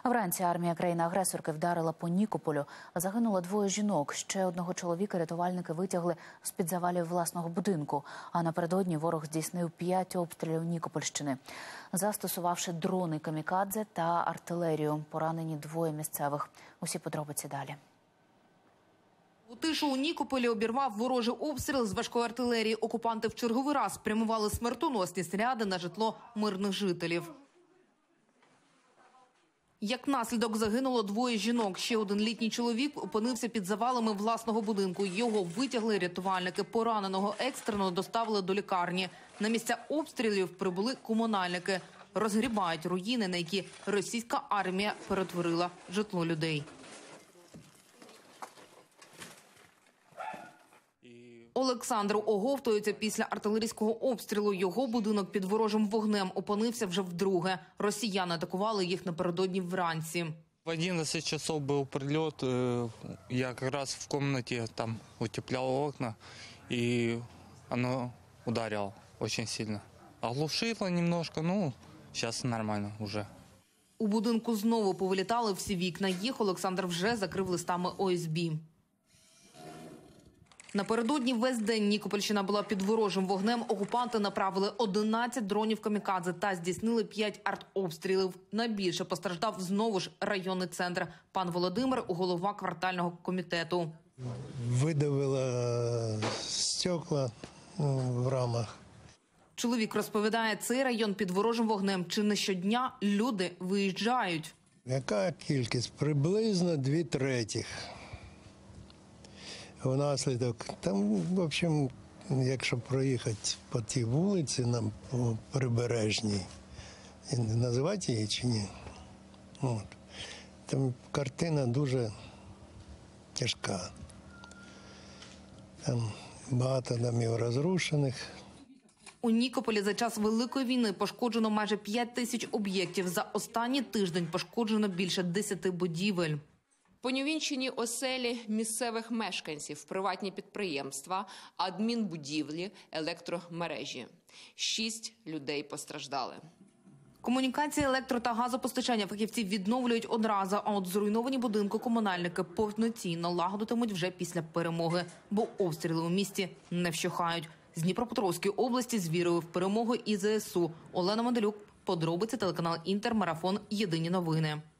Вранці армія країни-агресорки вдарила по Нікополю. Загинуло 2 жінок. Ще одного чоловіка рятувальники витягли з-під завалів власного будинку. А напередодні ворог здійснив 5 обстрілів Нікопольщини, застосувавши дрони камікадзе та артилерію. Поранені 2 місцевих. Усі подробиці далі. У тишу у Нікополі обірвав ворожий обстріл з важкої артилерії. Окупанти в черговий раз спрямували смертоносні снаряди на житло мирних жителів. Як наслідок загинуло 2 жінок. Ще один літній чоловік опинився під завалами власного будинку. Його витягли рятувальники. Пораненого екстрено доставили до лікарні. На місця обстрілів прибули комунальники. Розгрібають руїни, на які російська армія перетворила житло людей. Олександр оговтується після артилерійського обстрілу. Його будинок під ворожим вогнем опинився вже вдруге. Росіяни атакували їх напередодні вранці. В 11 часов был прилет. Я как раз в комнате там утеплял окна, и оно ударило очень сильно. Оглушило немножко, ну, сейчас нормально уже. У будинку знову повилітали всі вікна. Їх Олександр вже закрив листами ОСБ. Напередодні весь день Нікопольщина була під ворожим вогнем. Окупанти направили 11 дронів камікадзе та здійснили 5 артобстрілів. Найбільше постраждав знову ж районний центр. Пан Володимир – голова квартального комітету. Видавило стекла в рамах. Чоловік розповідає, цей район під ворожим вогнем. Чи не щодня люди виїжджають? Яка кількість? Приблизно 2/3. Внаслідок, там, в общем, якщо проїхати по тій вулиці, нам по прибережній, називати її чи ні, от, там картина дуже тяжка. Там багато домів розрушених. У Нікополі за час Великої війни пошкоджено майже 5 тисяч об'єктів. За останній тиждень пошкоджено більше 10 будівель. Понівечені оселі місцевих мешканців, приватні підприємства, адмінбудівлі, електромережі. 6 людей постраждали. Комунікації, електро- та газопостачання фахівці відновлюють одразу, а от зруйновані будинки комунальники повноцінно лагодитимуть вже після перемоги, бо обстріли у місті не вщухають. З Дніпропетровської області з вірою в перемогу і ЗСУ. Олена Манделюк, подробиці, телеканал «Інтер», марафон «Єдині новини».